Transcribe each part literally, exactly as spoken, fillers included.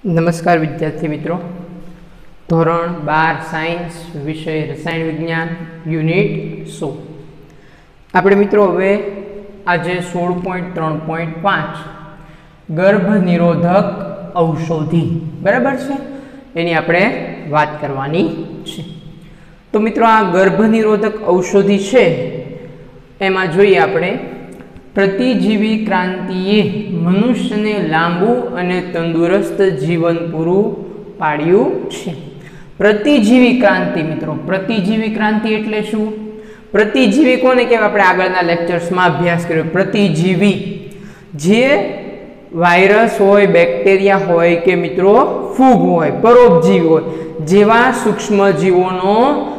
नमस्कार विद्यार्थी मित्रों, धोरण बार साइंस विषय रसायण विज्ञान यूनिट सौ આપણે મિત્રો હવે આજે સોળ પોઈન્ટ ત્રણ પોઈન્ટ પાંચ ગર્ભ નિરોધક ઔષધિ બરાબર છે એની આપણે વાત કરવાની છે। તો મિત્રો આ ગર્ભ નિરોધક ઔષધિ છે એમાં જોઈએ આપણે प्रतिजीवी क्रांतिए मनुष्य ने लांबू अने तंदुरस्त जीवन पूरू पाड्यु छे। प्रतिजीवी क्रांति मित्रों, प्रतिजीवी क्रांति एटले शुं? प्रतिजीवी कोने कहेवाय? आपणे आगळना लेक्चर्समां अभ्यास कर्यो। प्रतिजीवी जे वायरस होय, बेक्टेरिया होय के मित्रों फूग होय, परोपजीवी होय जेवा सूक्ष्म जीवोनो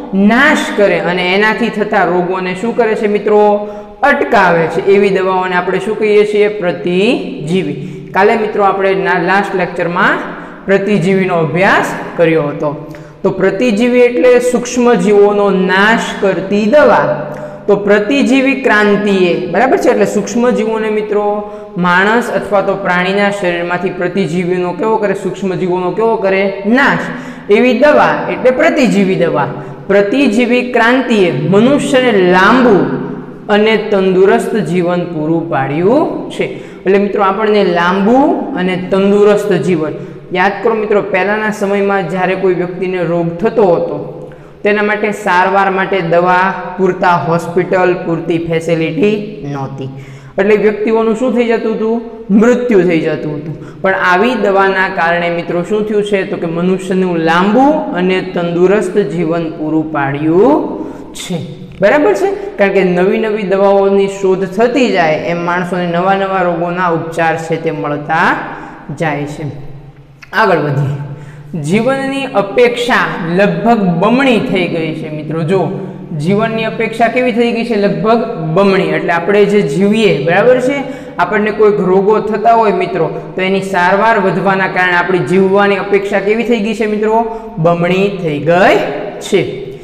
नाश करे अने एनाथी थता रोगोने शुं करे छे मित्रों? अटकावे छे। एवी दवाओने आपणे शुं कहीए छीए? प्रतिजीवी। काले मित्रों आपणे लास्ट लेक्चर में प्रतिजीवीनो अभ्यास कर्यो हतो। तो प्रतिजीवी एटले सूक्ष्म जीवोनो नाश करती दवा। तो प्रतिजीवी क्रांतिए बराबर छे एटले सूक्ष्म जीवोने मित्रों माणस अथवा तो प्राणीना शरीरमांथी प्रतिजीवीनो केवो करे? सूक्ष्म जीवोनो केवो करे? नाश। एवी दवा एटले प्रतिजीवी दवा। प्रतिजीवी क्रांतिए मनुष्यने लांबू अने तंदुरस्त जीवन पूरू पाड्यु छे। એટલે મિત્રો આપણને લાંબુ અને તંદુરસ્ત જીવન યાદ કરો મિત્રો, પહેલાના સમયમાં જ્યારે કોઈ વ્યક્તિને રોગ થતો હતો તેના માટે સારવાર માટે દવા, પૂરતા હોસ્પિટલ, પૂરતી ફેસિલિટી નહોતી, એટલે વ્યક્તિઓનું શું થઈ જતું હતું? મૃત્યુ થઈ જતું હતું। પણ આવી દવાના કારણે મિત્રો શું થયું છે તો કે મનુષ્યનું લાંબુ અને તંદુરસ્ત જીવન પૂરું પાડ્યું છે। बराबर है, कारण के नवी नवी दवाओं शोध थती जाए एम माणसोने नवा नवा रोगोना उपचार छे ते मळता जाय छे। आगळ वधीए। जीवननी अपेक्षा लगभग बमणी थई गई छे मित्रों। जो जीवननी अपेक्षा केवी थई गई छे? लगभग बमणी। एटले आपणे जे जीवीए बराबर छे, आपणे कोई रोगो थता होय मित्रों तो एनी सारवार वधवाना कारणे आपणी जीववानी अपेक्षा केवी थई गई छे मित्रों? बमणी थई गई छे।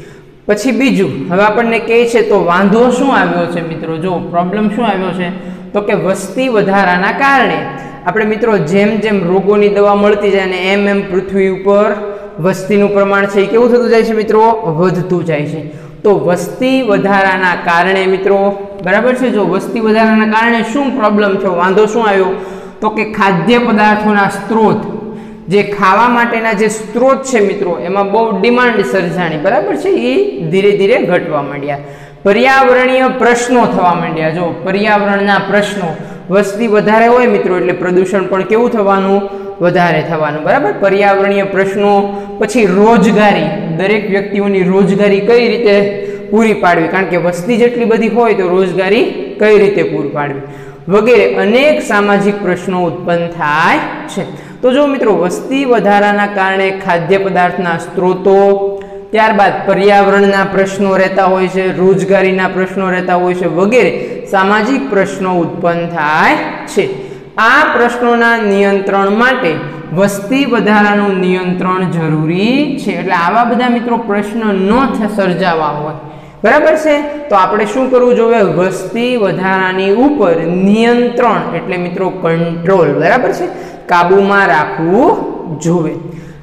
पछी बीजू हवे आपने कहे छे तो वांधो शुं आव्यो छे मित्रों? जो प्रॉब्लम शुं आव्यो छे तो के वस्ती वधाराना कारणे आपणे मित्रों जेम जेम रोगोनी दवा मळती जाय ने एम एम पृथ्वी उपर वस्तीनुं प्रमाण छे केवुं थतुं जाय छे मित्रों? वधतुं जाय छे। तो वस्ती वधाराना कारणे मित्रों बराबर छे, जो वस्ती वधाराना कारणे शुं प्रॉब्लम थयो, वांधो शुं आव्यो तो के खाद्य पदार्थोना स्त्रोत, जे खावा माटेना जे स्त्रोत छे मित्रों एमां बहु डिमांड सर्जाणी बराबर छे, ए धीरे धीरे घटवा मांड्या। पर्यावरणीय प्रश्नों थवा मांड्या। जो पर्यावरणना प्रश्नों, वस्ती वधारे होय मित्रों एटले प्रदूषण पण केवुं थवानुं? वधारे थवानुं बराबर। पर्यावरणीय प्रश्नों, पछी रोजगारी, दरेक व्यक्तिओनी रोजगारी कई रीते पूरी पाडवी, कारण के वस्ती जेटली बधी होय तो रोजगारी कई रीते पूरी पाडवी वगैरे अनेक सामाजिक प्रश्नों उत्पन्न थाय छे। तो जो मित्रों वस्ती वधाराना कारणे खाद्य पदार्थना स्त्रोतो, त्यारबाद पर्यावरणना प्रश्नों रहता होय छे, रोजगारीना प्रश्नों रहता होय छे वगैरे सामाजिक प्रश्नों उत्पन्न थाय छे। आ प्रश्नोना नियंत्रण माटे वस्ती वधारानुं नियंत्रण जरूरी छे। एटले आवा बधा मित्रों प्रश्न न सर्जावा होय बराबर छे तो आपणे शुं करवुं जोईए? वस्ती वधारानी उपर नियंत्रण एटले मित्रों कंट्रोल बराबर छे, काबूमां राखवुं जोईए।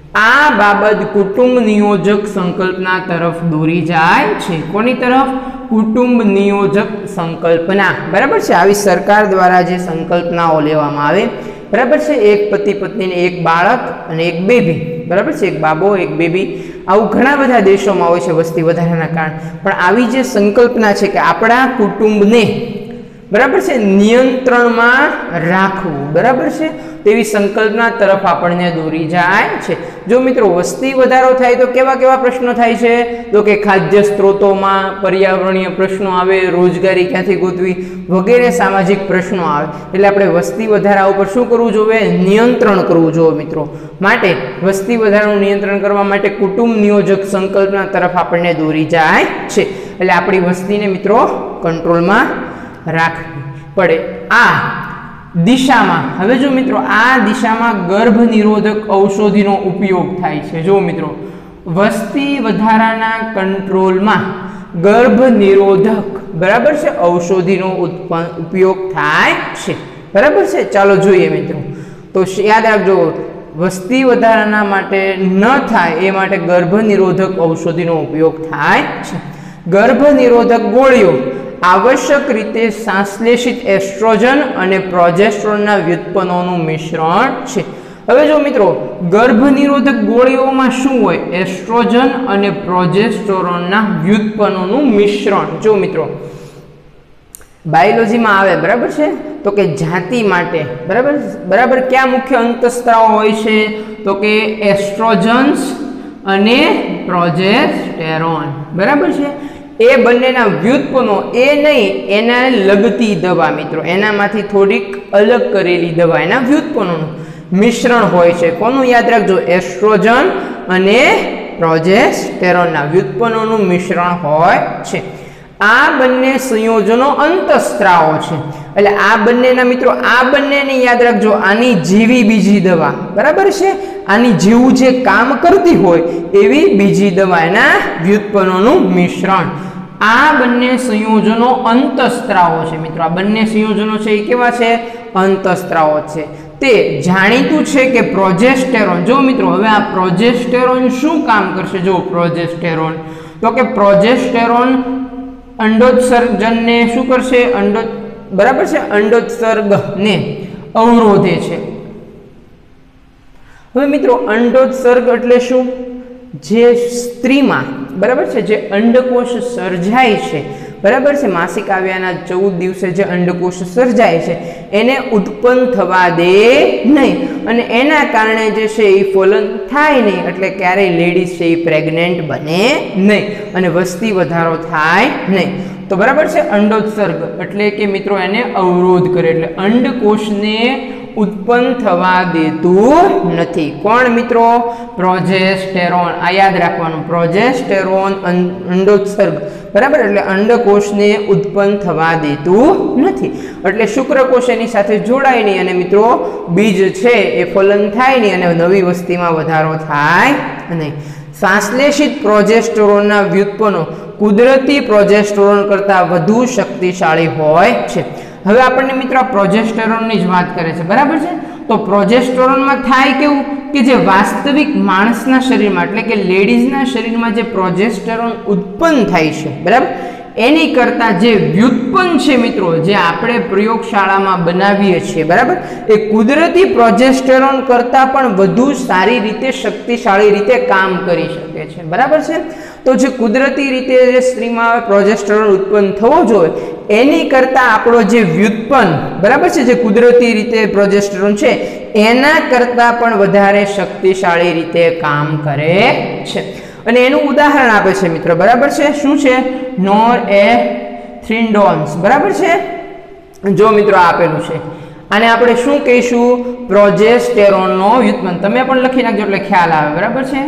आ बाबत कुटुंब नियोजक संकल्पना तरफ दोरी जाय छे। कोनी तरफ? कुटुंब नियोजक संकल्पना बराबर छे। आवी सरकार द्वारा जे संकल्पनाओ लेवामां आवे बराबर छे, एक पति पत्नी ने एक बाळक अने एक बेबी बराबर छे, एक बाबो एक बेबी, आવું ઘણા બધા દેશોમાં હોય છે વસ્તી વધારાના કારણ। પણ આવી જે સંકલ્પના છે કે આપણા કુટુંબને બરાબર છે નિયંત્રણમાં રાખવું બરાબર છે, તેવી સંકલ્પના તરફ આપણને દોરી જાય છે। જો મિત્રો વસ્તી વધારો થાય તો કેવા કેવા પ્રશ્નો થાય છે તો કે ખાદ્ય સ્ત્રોતોમાં पर्यावरणीय प्रश्नों आवे, रोजगारी क्यांथी गोतवी वगैरे सामाजिक प्रश्नों आवे। એટલે આપણે વસ્તી વધારા ઉપર શું કરવું જોઈએ? નિયંત્રણ કરવું જોઈએ मित्रों। માટે વસ્તી વધારાનું નિયંત્રણ કરવા માટે કુટુંબ નિયોજક સંકલ્પના તરફ આપણને દોરી જાય છે। એટલે આપણી વસ્તીને મિત્રો કંટ્રોલમાં રાખવી પડે। આ દિશામાં હવે જો મિત્રો આ દિશામાં ગર્ભ નિરોધક ઔષધિનો ઉપયોગ થાય છે। જો મિત્રો વસ્તી વધારાના કંટ્રોલમાં ગર્ભ નિરોધક બરાબર છે ઔષધિનો ઉપયોગ થાય છે બરાબર છે। ચાલો જોઈએ મિત્રો। તો યાદ રાખજો વસ્તી વધારાના માટે ન થાય એ માટે ગર્ભ નિરોધક ઔષધિનો ઉપયોગ થાય છે. ગર્ભ નિરોધક ગોળીઓ આવશ્યક રીતે સંશ્લેષિત એસ્ટ્રોજન અને પ્રોજેસ્ટેરોનના વ્યુત્પન્નોનું મિશ્રણ છે. હવે જો મિત્રો ગર્ભ નિરોધક ગોળીઓમાં શું હોય? એસ્ટ્રોજન અને પ્રોજેસ્ટેરોનના વ્યુત્પન્નોનું મિશ્રણ. જો મિત્રો બાયોલોજીમાં આવે બરાબર છે તો કે જાતિ માટે બરાબર બરાબર ક્યાં મુખ્ય અંતઃસ્ત્રાવો હોય છે? તો કે એસ્ટ્રોજન્સ અને પ્રોજેસ્ટેરોન બરાબર છે. એ બંનેના વ્યુત્પન્નો એ નહીં એના લગતી દવા મિત્રો એનામાંથી થોડીક અલગ કરેલી દવા એના વ્યુત્પન્નોનું મિશ્રણ હોય છે. કોનું યાદ રાખજો? એસ્ટ્રોજન અને પ્રોજેસ્ટેરોનના વ્યુત્પન્નોનું મિશ્રણ હોય છે. આ બંને સંયોજનો અંતઃસ્ત્રાવો છે. એટલે આ બંનેના મિત્રો આ બંનેને યાદ રાખજો આની જેવી બીજી દવા બરાબર છે આની જેવું જે કામ કરતી હોય એવી બીજી દવા એના વ્યુત્પન્નોનું મિશ્રણ. આ બંને સંયોજનો અંતઃસ્ત્રાવો છે મિત્રો. આ બંને સંયોજનો છે એ કેવા છે? અંતઃસ્ત્રાવો છે. તે જાણીતું છે કે પ્રોજેસ્ટેરોન જો મિત્રો હવે આ પ્રોજેસ્ટેરોન શું કામ કરશે? જો પ્રોજેસ્ટેરોન તો કે પ્રોજેસ્ટેરોન અંડોત્સર્જનને શું કરશે? અંડો બરાબર છે અંડોત્સર્ગને અવરોધે છે. હવે મિત્રો અંડોત્સર્ગ એટલે શું? જે સ્ત્રીમાં બરાબર છે જે અંડકોષ સર્જાય છે બરાબર છે માસિક આવ્યાના ચૌદ દિવસે જે અંડકોષ સર્જાય છે એને ઉત્પન્ન થવા દે નહીં અને એના કારણે જે છે એ ફલન થાય નહીં એટલે ક્યારેય લેડીઝ છે એ પ્રેગ્નેન્ટ બને નહીં અને વસ્તી વધારો થાય નહીં. તો બરાબર છે અંડોત્સર્ગ એટલે કે મિત્રો એને અવરોધ કરે એટલે અંડકોષને ઉત્પન્ન થવા દેતું નથી. કોણ મિત્રો? પ્રોજેસ્ટેરોન. આ યાદ રાખવાનું પ્રોજેસ્ટેરોન અંડોત્સર્ગ બરાબર એટલે અંડકોષને ઉત્પન્ન થવા દેતું નથી એટલે શુક્રકોષ એની સાથે જોડાય નહીં અને મિત્રો બીજ છે એ ફલન થાય નહીં અને નવી વસ્તીમાં વધારો થાય નહીં. સંશ્લેષિત પ્રોજેસ્ટેરોનના વ્યુત્પન્નો કુદરતી પ્રોજેસ્ટેરોન કરતાં વધુ શક્તિશાળી હોય છે. હવે આપણને મિત્રો પ્રોજેસ્ટેરોનની જ વાત કરે છે બરાબર છે. તો પ્રોજેસ્ટેરોનમાં થાય કેવું કે જે વાસ્તવિક માણસના શરીરમાં એટલે કે લેડીઝના શરીરમાં જે પ્રોજેસ્ટેરોન ઉત્પન્ન થાય છે બરાબર એની કરતાં જે વ્યુત્પન્ન છે મિત્રો જે આપણે પ્રયોગશાળામાં બનાવીએ છીએ બરાબર એ કુદરતી પ્રોજેસ્ટેરોન કરતાં પણ વધુ સારી રીતે શક્તિશાળી રીતે કામ કરી શકે છે બરાબર છે. તો જે કુદરતી રીતે જે સ્ત્રીમાં પ્રોજેસ્ટેરોન ઉત્પન્ન થવો જોઈએ એની કરતાં આપણો જે વ્યુત્પન્ન બરાબર છે જે કુદરતી રીતે પ્રોજેસ્ટેરોન છે એના કરતાં પણ વધારે શક્તિશાળી રીતે કામ કરે છે. અને એનું ઉદાહરણ આપે છે મિત્રો બરાબર છે શું છે? નોરએથ્રિન્ડોન્સ બરાબર છે. જો મિત્રો આપેલું છે આને આપણે શું કહીશું? પ્રોજેસ્ટેરોનનો વ્યુત્પન્ન. તમે પણ લખી નાખજો એટલે ખ્યાલ આવે બરાબર છે.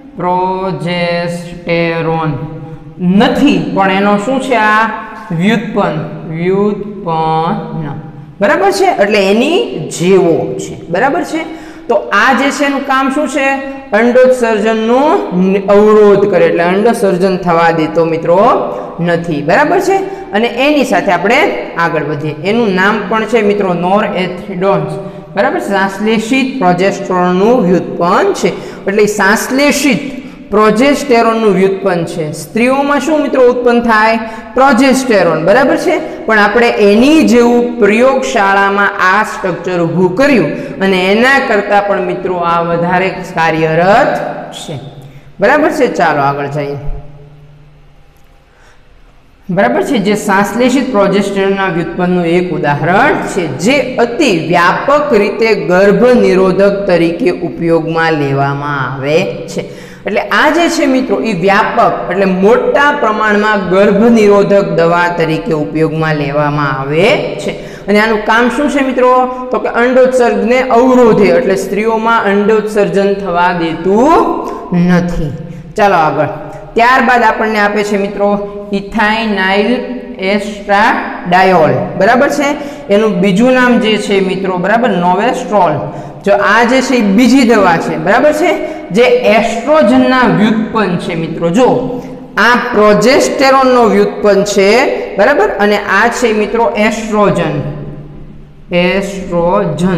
પ્રોજેસ્ટેરોન નથી પણ એનો શું છે? આ વ્યુત્પન્ન વ્યુત્પન્ન બરાબર છે એટલે એની જેવો છે બરાબર છે. તો આ જે છે એનું કામ શું છે? અંડોત્સર્જનનો અવરોધ કરે એટલે અંડોત્સર્જન થવા દેતો મિત્રો નથી બરાબર છે. અને એની સાથે આપણે આગળ વધીએ. એનું નામ પણ છે મિત્રો નોરએથ્રિન્ડોન્સ બરાબર. સંશ્લેષિત પ્રોજેસ્ટેરોનનું વ્યુત્પન્ન છે એટલે સંશ્લેષિત પ્રોજેસ્ટેરોનનું વ્યુત્પન્ન છે. સ્ત્રીઓમાં શું મિત્રો ઉત્પન્ન થાય? પ્રોજેસ્ટેરોન બરાબર છે. પણ આપણે એની જેવું પ્રયોગશાળામાં આ સ્ટ્રક્ચર ઊભું કર્યું અને એના કરતાં પણ મિત્રો આ વધારે કાર્યરત છે બરાબર છે. ચાલો આગળ જઈએ બરાબર છે. જે સંશ્લેષિત પ્રોજેસ્ટેરોનના વ્યુત્પન્નનું એક ઉદાહરણ છે જે અતિ વ્યાપક રીતે ગર્ભ નિરોધક તરીકે ઉપયોગમાં લેવામાં આવે છે. એટલે આ જે છે મિત્રો એ વ્યાપક એટલે મોટા પ્રમાણમાં ગર્ભ નિરોધક દવા તરીકે ઉપયોગમાં લેવામાં આવે છે. અને આનું કામ શું છે મિત્રો? તો કે અંડોત્સર્ગને અવરોધે એટલે સ્ત્રીઓમાં અંડોત્સર્જન થવા દેતું નથી. ચાલો આગળ. ત્યારબાદ આપણને આપે છે મિત્રો ઇથાઇનાઇલ એસ્ટ્રાડાયોલ બરાબર છે. એનું બીજું નામ જે છે મિત્રો બરાબર નોવેસ્ટ્રોલ. જો આ જે છે બીજી દવા છે બરાબર છે જે એસ્ટ્રોજનના વ્યુત્પન્ન છે મિત્રો. જો આ પ્રોજેસ્ટેરોનનો વ્યુત્પન્ન છે બરાબર અને આ છે મિત્રો એસ્ટ્રોજન એસ્ટ્રોજન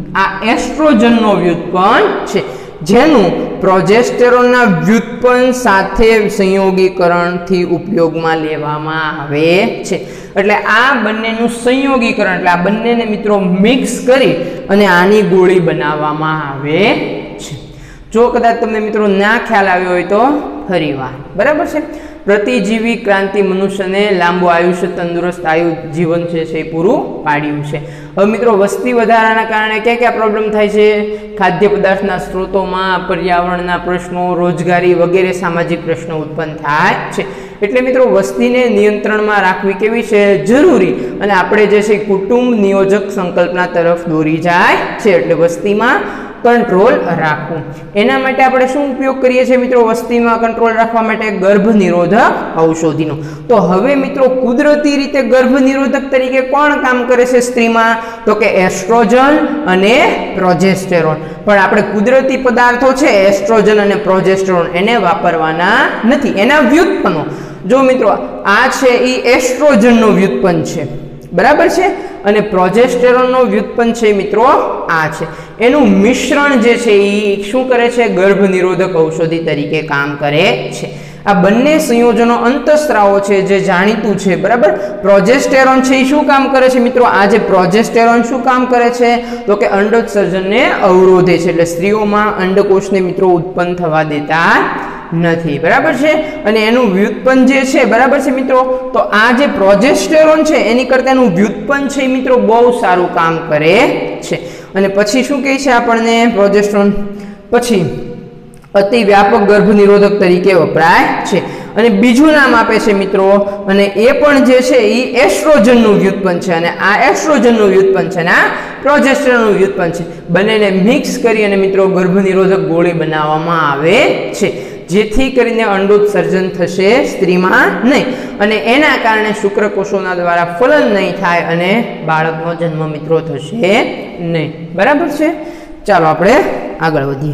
આ એસ્ટ્રોજનનો વ્યુત્પન્ન છે, જેનું પ્રોજેસ્ટેરોનના વ્યુત્પન્ન સાથે સંયોગીકરણથી ઉપયોગમાં લેવામાં આવે છે। એટલે આ બંનેનું સંયોગીકરણ એટલે આ બંનેને મિત્રો મિક્સ કરી અને આની ગોળી બનાવવામાં આવે છે। જો કદાચ તમને મિત્રો ના ખ્યાલ આવ્યો હોય તો ફરીવાર બરાબર છે। પ્રતિજીવી ક્રાંતિ મનુષ્યને લાંબુ આયુષ્ય તંદુરસ્ત આયુ જીવન છે એ પૂરું પાડ્યું છે। હવે મિત્રો વસ્તી વધારાના કારણે ક્યાં ક્યાં પ્રોબ્લેમ થાય છે? ખાદ્ય પદાર્થના સ્ત્રોતોમાં, પર્યાવરણના પ્રશ્નો, રોજગારી વગેરે સામાજિક પ્રશ્નો ઉત્પન્ન થાય છે। એટલે મિત્રો વસ્તીને નિયંત્રણમાં રાખવી કેવી છે? જરૂરી। અને આપણે જે છે કુટુંબ નિયોજક સંકલ્પના તરફ દોરી જાય છે, એટલે વસ્તીમાં કંટ્રોલ રાખવું। એના માટે આપણે શું ઉપયોગ કરીએ છીએ મિત્રો વસ્તીમાં કંટ્રોલ રાખવા માટે? ગર્ભ નિરોધક ઔષધિનો। તો હવે મિત્રો કુદરતી રીતે ગર્ભ નિરોધક તરીકે કોણ કામ કરે છે સ્ત્રીમાં? તો કે એસ્ટ્રોજન અને પ્રોજેસ્ટેરોન। પણ આપણે કુદરતી પદાર્થો છે એસ્ટ્રોજન અને પ્રોજેસ્ટેરોન એને વાપરવાના નથી, એના વ્યુત્પન્નો। જો મિત્રો આ છે એ એસ્ટ્રોજનનો વ્યુત્પન્ન છે, બરાબર છે, અને પ્રોજેસ્ટેરોનનો વ્યુત્પન્ન છે મિત્રો આ છે। એનું મિશ્રણ જે છે એ શું કરે છે? ગર્ભ નિરોધક ઔષધિ તરીકે કામ કરે છે। આ બંને સંયોજનો અંતઃસ્ત્રાવો છે જે જાણીતું છે, બરાબર। પ્રોજેસ્ટેરોન છે એ શું કામ કરે છે મિત્રો? આ જે પ્રોજેસ્ટેરોન શું કામ કરે છે? તો કે અંડોત્સર્જનને અવરોધે છે, એટલે સ્ત્રીઓમાં અંડકોષને મિત્રો ઉત્પન્ન થવા દેતા નથી, બરાબર છે। અને એનું વ્યુત્પન્ન જે છે, બરાબર છે મિત્રો, તો આ જે પ્રોજેસ્ટેરોન છે એની કરતા એનું વ્યુત્પન્ન છે મિત્રો બહુ સારું કામ કરે છે। અને પછી શું કહે છે આપણને? પ્રોજેસ્ટેરોન પછી અતિ વ્યાપક ગર્ભ નિરોધક તરીકે વપરાય છે। અને બીજું નામ આપે છે મિત્રો, અને એ પણ જે છે એ એસ્ટ્રોજનનું વ્યુત્પન્ન છે, અને આ એસ્ટ્રોજનનું વ્યુત્પન્ન છે અને આ પ્રોજેસ્ટેરોનનું વ્યુત્પન્ન છે। બંનેને મિક્સ કરી અને મિત્રો ગર્ભ નિરોધક ગોળી બનાવવામાં આવે છે, જેથી કરીને અંડોત્સર્જન થશે સ્ત્રીમાં નહીં, અને એના કારણે શુક્રકોષોના દ્વારા ફલન નહીં થાય અને બાળકનો જન્મ મિત્રો થશે નહીં, બરાબર છે। ચાલો આપણે આગળ વધીએ।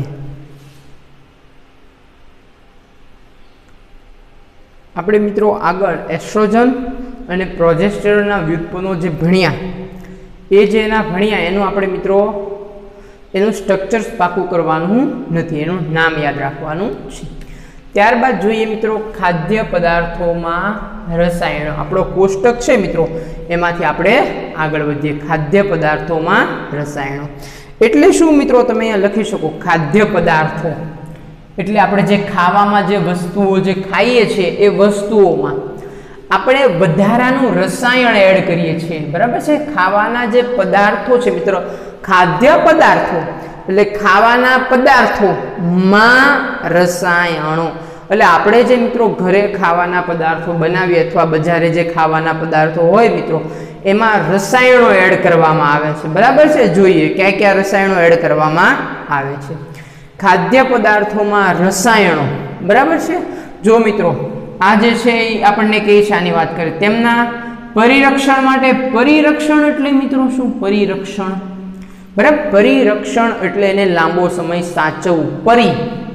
આપણે મિત્રો આગળ એસ્ટ્રોજન અને પ્રોજેસ્ટેરોનના વ્યુત્પન્નો જે ભણ્યા એ જે એના ભણ્યા એનું આપણે મિત્રો એનું સ્ટ્રક્ચર્સ પાકું કરવાનું નથી, એનું નામ યાદ રાખવાનું છે। ત્યારબાદ જોઈએ મિત્રો ખાદ્ય પદાર્થોમાં રસાયણો। આપણો કોષ્ટક છે મિત્રો એમાંથી આપણે આગળ વધીએ। ખાદ્ય પદાર્થોમાં રસાયણો એટલે શું મિત્રો? તમે અહીંયા લખી શકો ખાદ્ય પદાર્થો એટલે આપણે જે ખાવામાં જે વસ્તુઓ જે ખાઈએ છીએ એ વસ્તુઓમાં આપણે વધારાનું રસાયણ એડ કરીએ છીએ, બરાબર છે। ખાવાના જે પદાર્થો છે મિત્રો, ખાદ્ય પદાર્થો એટલે ખાવાના પદાર્થોમાં રસાયણો એટલે આપણે જે મિત્રો ઘરે ખાવાના પદાર્થો બનાવીએ અથવા બજારે જે ખાવાના પદાર્થો હોય મિત્રો એમાં રસાયણો એડ કરવામાં આવે છે, બરાબર છે। જોઈએ ક્યાં ક્યાં રસાયણો એડ કરવામાં આવે છે। ખાદ્ય પદાર્થોમાં રસાયણો, બરાબર છે। જો મિત્રો આ જે છે એ આપણને કહે છે, આની વાત કરીએ તેમના પરિરક્ષણ માટે। પરિરક્ષણ એટલે મિત્રો શું? પરિરક્ષણ, બરાબર। પરિરક્ષણ એટલે એને લાંબો સમય સાચવવું, પરી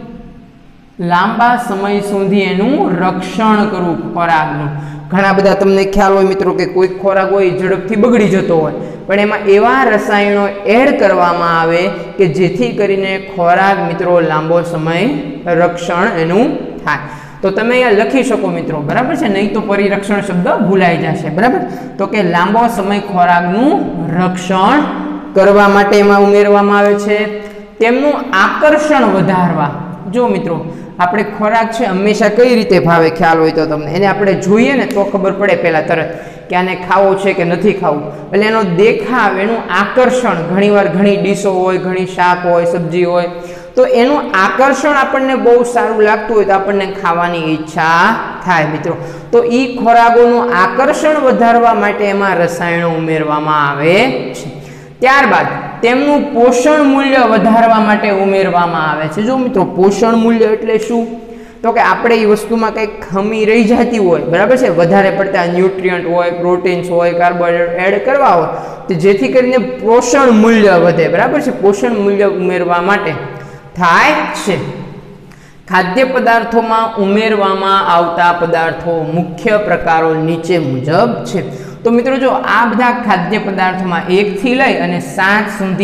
લાંબા સમય સુધી એનું રક્ષણ કરવું ખોરાકનું। ઘણા બધા તમને ખ્યાલ હોય મિત્રો કે કોઈ ખોરાક હોય ઝડપથી બગડી જતો હોય, પણ એમાં એવા રસાયણો એડ કરવામાં આવે કે જેથી કરીને ખોરાક મિત્રો લાંબો સમય રક્ષણ એનું થાય। તો તમે અહીંયા લખી શકો મિત્રો, બરાબર છે, નહીં તો પરિરક્ષણ શબ્દ ભૂલાઈ જશે, બરાબર। તો કે લાંબો સમય ખોરાકનું રક્ષણ કરવા માટે એમાં ઉમેરવામાં આવે છે। તેમનું આકર્ષણ વધારવા। જો મિત્રો આપણે ખોરાક છે હંમેશા કઈ રીતે ભાવે ખ્યાલ હોય તો તમને, એને આપણે જોઈએ ને તો ખબર પડે પહેલાં તરત કે આને ખાવો છે કે નથી ખાવું, એટલે એનો દેખાવ, એનું આકર્ષણ, ઘણીવાર ઘણી ડીશો હોય, ઘણી શાક હોય, સબ્જી હોય, તો એનું આકર્ષણ આપણને બહુ સારું લાગતું હોય તો આપણને ખાવાની ઈચ્છા થાય મિત્રો। તો એ ખોરાકોનું આકર્ષણ વધારવા માટે એમાં રસાયણો ઉમેરવામાં આવે છે। ત્યારબાદ તેમનું પોષણ મૂલ્ય વધારવા માટે ઉમેરવામાં આવે છે। જો મિત્રો પોષણ મૂલ્ય એટલે શું? તો કે આપણે એ વસ્તુમાં કંઈક ખામી રહી જતી હોય, બરાબર છે, વધારે પડતા ન્યુટ્રિયન્ટ હોય, પ્રોટીન્સ હોય, કાર્બોહાઈડ્રેટ એડ કરવા હોય તો જેથી કરીને પોષણ મૂલ્ય વધે, બરાબર છે। પોષણ મૂલ્ય ઉમેરવા માટે થાય છે। ખાદ્ય પદાર્થોમાં ઉમેરવામાં આવતા પદાર્થો મુખ્ય પ્રકારો નીચે મુજબ છે। તો મિત્રો જો આ બધા ખાદ્ય પદાર્થોમાં એક થી લઈ અને સાત સુધી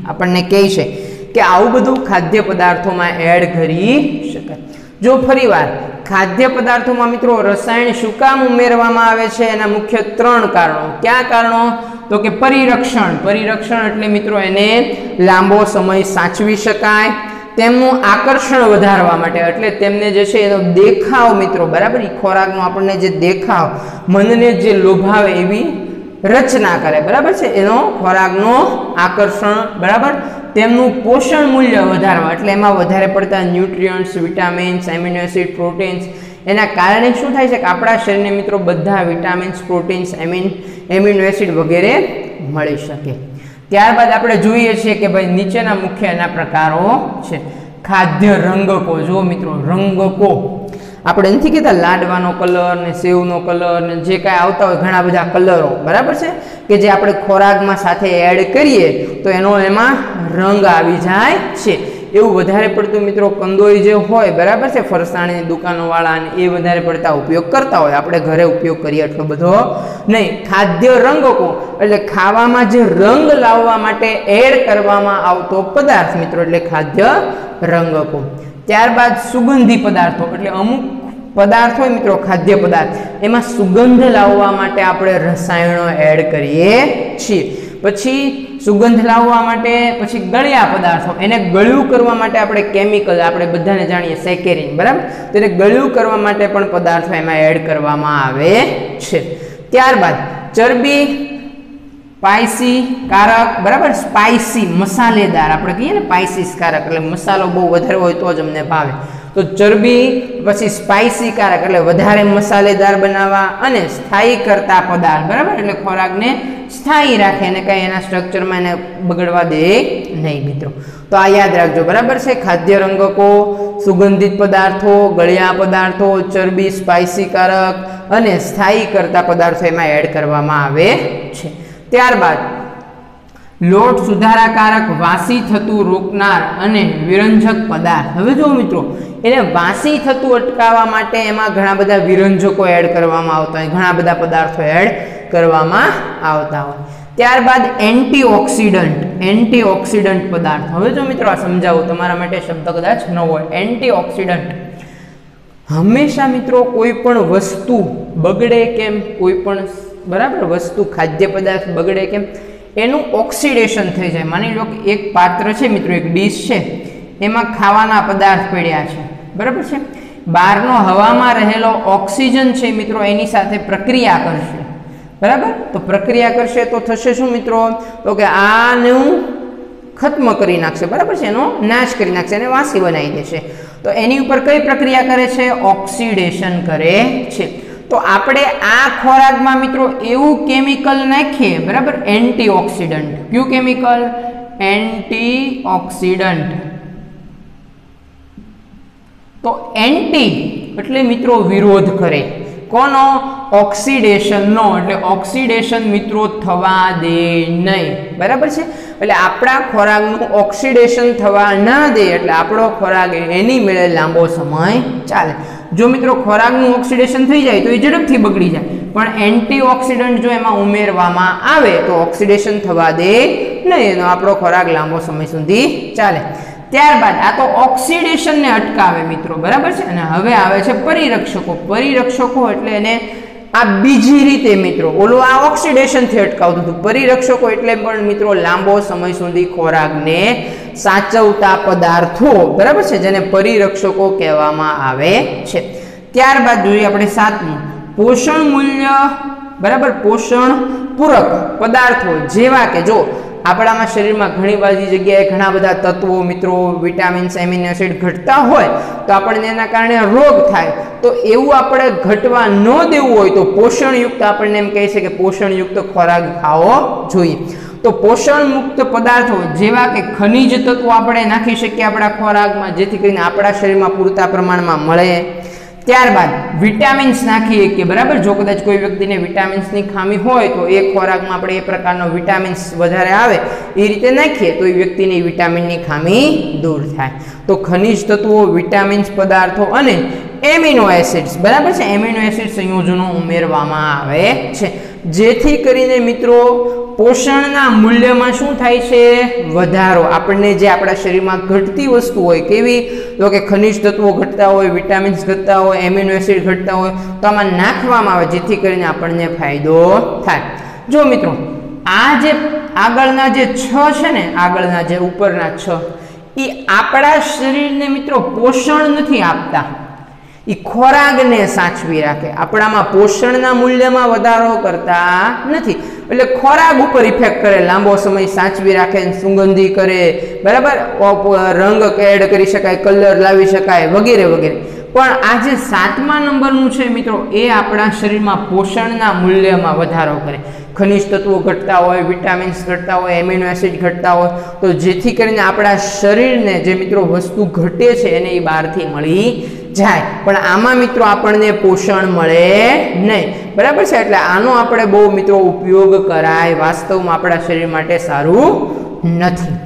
આપણને કહે છે કે આવું બધું ખાદ્ય પદાર્થોમાં એડ કરી શકાય. જો ફરીવાર ખાદ્ય પદાર્થોમાં મિત્રો રસાયણ શું કામ ઉમેરવામાં આવે છે? એના મુખ્ય ત્રણ કારણો. કયા કારણો? તો કે પરિરક્ષણ. પરિરક્ષણ એટલે મિત્રો એને લાંબો સમય સાચવી શકાય, તેમનું આકર્ષણ વધારવા માટે, એટલે તેમને જે છે એનો દેખાવ મિત્રો બરાબર એ ખોરાકનો આપણને જે દેખાવ મનને જે લોભાવે એવી રચના કરે બરાબર છે, એનો ખોરાકનો આકર્ષણ બરાબર, તેમનું પોષણ મૂલ્ય વધારવા, એટલે એમાં વધારે પડતા nutrients, vitamins, amino acid, proteins, એના કારણે શું થાય છે કે આપણા શરીરને મિત્રો બધા વિટામિન્સ, પ્રોટીન્સ, એમિન એમિનો એસિડ વગેરે મળી શકે. ત્યારબાદ આપણે જોઈએ છીએ કે ભાઈ નીચેના મુખ્ય એના પ્રકારો છે. ખાદ્ય રંગકો. જો મિત્રો રંગકો આપણે નથી કહેતા લાડવાનો કલર ને સેવનો કલર ને જે કાંઈ આવતા હોય ઘણા બધા કલરો બરાબર છે કે જે આપણે ખોરાકમાં સાથે એડ કરીએ તો એનો એમાં રંગ આવી જાય છે. એવું વધારે પડતું મિત્રો કંદોઈ જે હોય બરાબર છે, ફરસાણની દુકાનોવાળા ને એ વધારે પડતા ઉપયોગ કરતા હોય, આપણે ઘરે ઉપયોગ કરીએ એટલો બધો નહીં. ખાદ્ય રંગકો એટલે ખાવામાં જે રંગ લાવવા માટે એડ કરવામાં આવતો પદાર્થ મિત્રો એટલે ખાદ્ય રંગકો. ત્યારબાદ સુગંધી પદાર્થો એટલે અમુક પદાર્થ હોય મિત્રો ખાદ્ય પદાર્થ એમાં સુગંધ લાવવા માટે આપણે રસાયણો એડ કરીએ છીએ. પછી સુગંધ લાવવા માટે પછી ગળ્યા પદાર્થો, એને ગળ્યું કરવા માટે આપણે કેમિકલ આપણે બધાને જાણીએ સેકેરિન બરાબર, તો એને ગળ્યું કરવા માટે પણ પદાર્થો એમાં એડ કરવામાં આવે છે. ત્યારબાદ ચરબી સ્પાઇસી કારક બરાબર, સ્પાઇસી મસાલેદાર આપણે કહીએ ને સ્પાઇસીસ કારક એટલે મસાલો બહુ વધારે હોય તો જ અમને ભાવે, તો ચરબી પછી સ્પાઇસી કારક એટલે વધારે મસાલેદાર બનાવવા, અને સ્થાયી કરતા પદાર્થ બરાબર એટલે ખોરાકને સ્થાયી રાખે અને કંઈ એના સ્ટ્રક્ચરમાં એને બગડવા દે નહીં મિત્રો. તો આ યાદ રાખજો બરાબર છે. ખાદ્ય રંગકો, સુગંધિત પદાર્થો, ગળ્યા પદાર્થો, ચરબી, સ્પાઇસી કારક અને સ્થાયી કરતા પદાર્થો એમાં એડ કરવામાં આવે છે. ત્યારબાદ લોટ સુધારાકારક, વાસી થતું રોકનાર અને વિરંજક પદાર્થ. હવે જો મિત્રો એને વાસી થતું અટકાવવા માટે એમાં ઘણા બધા વિરંજકો એડ કરવામાં આવતા હોય, ઘણા બધા પદાર્થો એડ કરવામાં આવતા હોય. ત્યારબાદ એન્ટીઓક્સિડન્ટ. એન્ટીઓક્સિડન્ટ પદાર્થ. હવે જો મિત્રો આ સમજાવું તમારા માટે શબ્દ કદાચ ન હોય. એન્ટીઓક્સિડન્ટ હંમેશા મિત્રો કોઈ પણ વસ્તુ બગડે કેમ, કોઈ પણ બરાબર વસ્તુ ખાદ્ય પદાર્થ બગડે કેમ, એનું ઓક્સિડેશન થઈ જાય. માની લો કે એક પાત્ર છે મિત્રો, એક ડીશ છે, એમાં ખાવાના પદાર્થ પડ્યા છે બરાબર છે, બહારનો હવામાં રહેલો ઓક્સિજન છે મિત્રો એની સાથે પ્રક્રિયા કરશે બરાબર, તો પ્રક્રિયા કરશે તો થશે શું મિત્રો, તો કે આનું ખત્મ કરી નાખશે બરાબર છે, એનો નાશ કરી નાખશે, એને વાસી બનાવી દેશે. તો એની ઉપર કઈ પ્રક્રિયા કરે છે? ઓક્સિડેશન કરે છે. તો આપણે આ ખોરાકમાં મિત્રો એવું કેમિકલ નાખીએ બરાબર, એન્ટીઓક્સિડન્ટ. કયું કેમિકલ? એન્ટીઓક્સિડન્ટ. તો એન્ટી એટલે મિત્રો વિરોધ કરે, કોનો? ઓક્સિડેશનનો, એટલે ઓક્સિડેશન મિત્રો થવા દે નહીં બરાબર છે. એટલે આપણા ખોરાકનું ઓક્સિડેશન થવા ના દે એટલે આપણો ખોરાક એની મેળે લાંબો સમય ચાલે. જો મિત્રો ખોરાકનું ઓક્સિડેશન થઈ જાય તો એ ઝડપથી બગડી જાય, પણ એન્ટીઓક્સિડન્ટ જો એમાં ઉમેરવામાં આવે તો ઓક્સિડેશન થવા દે નહીં, એનો આપણો ખોરાક લાંબો સમય સુધી ચાલે. ત્યારબાદ આ તો ઓક્સિડેશનને અટકાવે મિત્રો બરાબર છે. અને હવે આવે છે પરિરક્ષકો. પરિરક્ષકો એટલે એને આ બીજી રીતે મિત્રો, ઓલો આ ઓક્સિડેશનથી અટકાવતું હતું, પરિરક્ષકો એટલે પણ મિત્રો લાંબો સમય સુધી ખોરાકને સાચવતા પદાર્થો બરાબર છે, જેને પરિરક્ષકો કહેવામાં આવે છે. ત્યારબાદ જોઈએ આપણે સાતમું, પોષણ મૂલ્ય બરાબર, પોષણ પૂરક પદાર્થો, જેવા કે જો આપણામાં શરીરમાં ઘણી બધી જગ્યાએ ઘણા બધા તત્વો મિત્રો, વિટામિન્સ, એમિનો એસિડ ઘટતા હોય તો આપણને એના કારણે રોગ થાય, તો એવું આપણે ઘટવા ન દેવું હોય તો પોષણયુક્ત આપણને એમ કહે છે કે પોષણયુક્ત ખોરાક ખાવો જોઈએ. તો પોષણ મુક્ત પદાર્થો જેવા કે ખનિજ તત્વો આપણે નાખી શકીએ આપણા ખોરાકમાં, જેથી કરીને આપણા શરીરમાં પૂરતા પ્રમાણમાં મળે. ત્યારબાદ વિટામિન્સ નાખીએ કે બરાબર, જો કદાચ કોઈ વ્યક્તિને વિટામિન્સની ખામી હોય તો એ ખોરાકમાં આપણે એ પ્રકારનો વિટામિન્સ વધારે આવે એ રીતે નાખીએ તો એ વ્યક્તિની વિટામિનની ખામી દૂર થાય. તો ખનિજ તત્વો, વિટામિન્સ પદાર્થો અને એમિનો એસિડ્સ બરાબર છે, એમિનો એસિડ સંયોજનો ઉમેરવામાં આવે છે. જેથી કરીને મિત્રો પોષણના મૂલ્યમાં શું થાય છે? વધારો. આપણને જે આપણા શરીરમાં ઘટતી વસ્તુ હોય, કેવી? તો કે ખનિજ તત્વો ઘટતા હોય, વિટામિન્સ ઘટતા હોય, એમિનો એસિડ ઘટતા હોય, તો આમાં નાખવામાં આવે જેથી કરીને આપણને ફાયદો થાય. જો મિત્રો આ જે આગળના જે છ છે ને, આગળના જે ઉપરના છ, એ આપણા શરીરને મિત્રો પોષણ નથી આપતા, એ ખોરાકને સાચવી રાખે, આપણામાં પોષણના મૂલ્યમાં વધારો કરતા નથી. એટલે ખોરાક ઉપર ઇફેક્ટ કરે, લાંબો સમય સાચવી રાખે, સુગંધી કરે, બરાબર, રંગ એડ કરી શકાય, કલર લાવી શકાય, વગેરે વગેરે. પણ આ જે સાતમા નંબરનું છે મિત્રો, એ આપણા શરીરમાં પોષણના મૂલ્યમાં વધારો કરે. ખનિજ તત્વો ઘટતા હોય, વિટામિન્સ ઘટતા હોય, એમિનો એસિડ ઘટતા હોય, તો જેથી કરીને આપણા શરીરને જે મિત્રો વસ્તુ ઘટે છે એને એ બહારથી મળી જાય. પણ આમાં મિત્રો આપણને પોષણ મળે નહીં, બરાબર છે. એટલે આનો આપણે બહુ મિત્રો ઉપયોગ કરાય, વાસ્તવમાં આપણા શરીર માટે સારું નથી.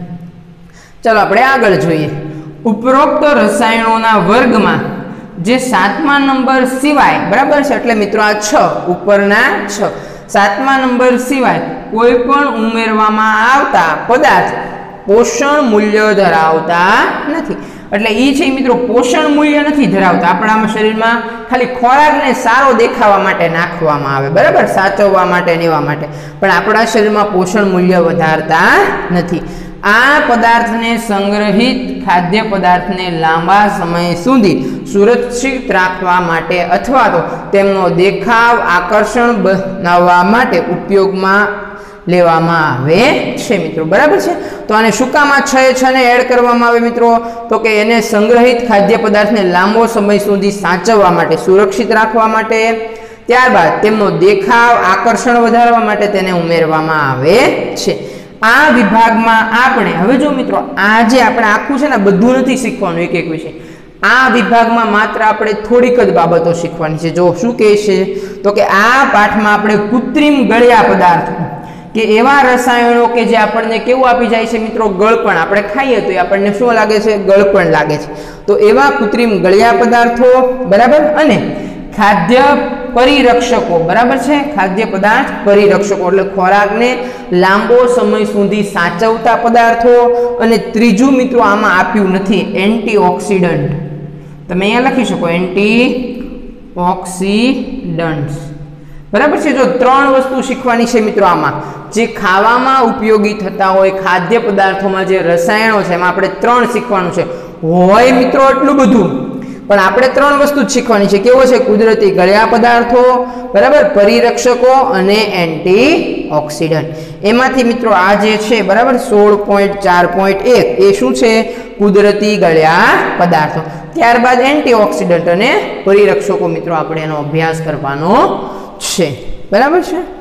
ચાલો આપણે આગળ જોઈએ. ઉપરોક્ત રસાયણોના વર્ગમાં જે સાતમા નંબર સિવાય, બરાબર છે, એટલે મિત્રો આ છ ઉપરના છ, સાતમા નંબર સિવાય કોઈ પણ ઉમેરવામાં આવતા પદાર્થ પોષણ મૂલ્ય ધરાવતા નથી. એટલે એ છે મિત્રો પોષણ મૂલ્ય નથી ધરાવતા. આપણા શરીરમાં ખાલી ખોરાકને સારો દેખાવા માટે નાખવામાં આવે, બરાબર, સાચવવા માટે ને એવા માટે, પણ આપણા શરીરમાં પોષણ મૂલ્ય વધારતા નથી. આ પદાર્થને સંગ્રહિત ખાદ્ય પદાર્થને લાંબા સમય સુધી સુરક્ષિત રાખવા માટે અથવા તો તેમનો દેખાવ આકર્ષણ બનાવવા માટે ઉપયોગમાં લેવામાં આવે છે મિત્રો, બરાબર છે. તો આને શું કામ આ છ એ છ ને એડ કરવામાં આવે મિત્રો? તો કે એને સંગ્રહિત ખાદ્ય પદાર્થને લાંબો સમય સુધી સાચવવા માટે, સુરક્ષિત રાખવા માટે, ત્યારબાદ તેમનો દેખાવ આકર્ષણ વધારવા માટે તેને ઉમેરવામાં આવે છે. આ વિભાગમાં આપણે હવે જો મિત્રો આ જે આપણે આખું છે ને બધું નથી શીખવાનું એક એક વિષય, આ વિભાગમાં માત્ર આપણે થોડીક જ બાબતો શીખવાની છે. જો શું કહે છે? તો કે આ પાઠમાં આપણે કૃત્રિમ ગળ્યા પદાર્થો કે એવા રસાયણો કે જે આપણને કેવું આપી જાય છે મિત્રો? ગળપણ. આપણે ખાઈએ તો આપણને શું લાગે છે? ગળપણ લાગે છે. તો એવા કૃત્રિમ ગળ્યા પદાર્થો, બરાબર, અને ખાદ્ય પરિરક્ષકો, બરાબર છે, ખાદ્ય પદાર્થ પરિરક્ષકો એટલે ખોરાકને લાંબો સમય સુધી સાચવતા પદાર્થો, અને ત્રીજું મિત્રો આમાં આપ્યું નથી એન્ટીઓક્સિડન્ટ. તમે અહીંયા લખી શકો એન્ટીઓક્સિડન્ટ્સ, બરાબર છે. જો ત્રણ વસ્તુ શીખવાની છે મિત્રો આમાં, જે ખાવામાં ઉપયોગી થતા હોય ખાદ્ય પદાર્થોમાં જે રસાયણો છે એમાં આપણે ત્રણ શીખવાનું છે. હોય મિત્રો એટલું બધું, પણ આપણે ત્રણ વસ્તુ જ શીખવાની છે. કેવો છે? કુદરતી ગળ્યા પદાર્થો, બરાબર, પરિરક્ષકો અને એન્ટીઓક્સિડન્ટ. એમાંથી મિત્રો આ જે છે, બરાબર, સોળ પોઈન્ટ ચાર પોઈન્ટ એક એ શું છે? કુદરતી ગળ્યા પદાર્થો. ત્યારબાદ એન્ટીઓક્સિડન્ટ અને પરિરક્ષકો મિત્રો આપણે એનો અભ્યાસ કરવાનો છે, બરાબર છે.